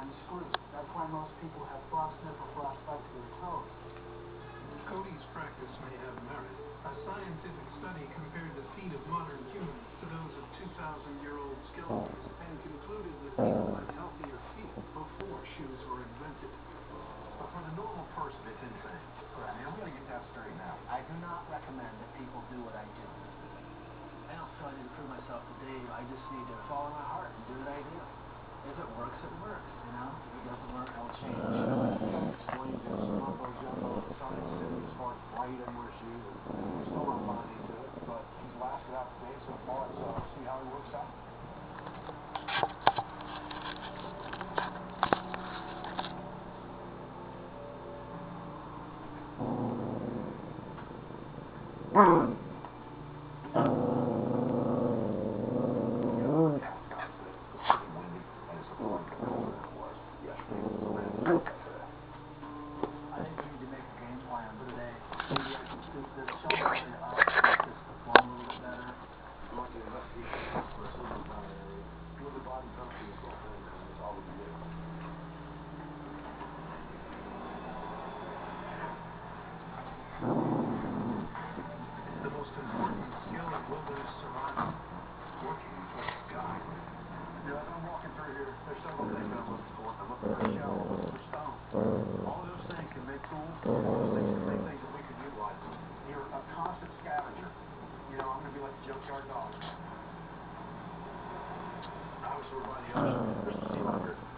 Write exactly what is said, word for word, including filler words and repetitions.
I'm screwed. That's why most people have frostnip or frostbite to their toes. Cody's practice may have merit. A scientific study compared the feet of modern humans to those of two thousand year old skeletons and concluded that people had healthier feet before shoes were invented. But for the normal person, it's insane. I mean, I'm going to get that straight now. I do not recommend that people do what I do. I don't feel I need to prove myself to Dave. I just need to follow my heart and do what I do. If it works, it works, you know? If it doesn't work, I'll change. Explain this mumbo jumbo of Science City as far as weight and where she is. We're still not buying into it, but he's lasted out today so far, so I'll see how he works out. The most important skill of wilderness survival, working for the sky. Yeah, as I'm walking through here, there's several things that I'm looking for. I'm looking for shell, I'm looking for stone. All of those things can make tools, all those things can make things that we could utilize. You're a constant scavenger. You know, I'm going to be like the junkyard dog. Obviously, we're by the ocean. There's some sea life here.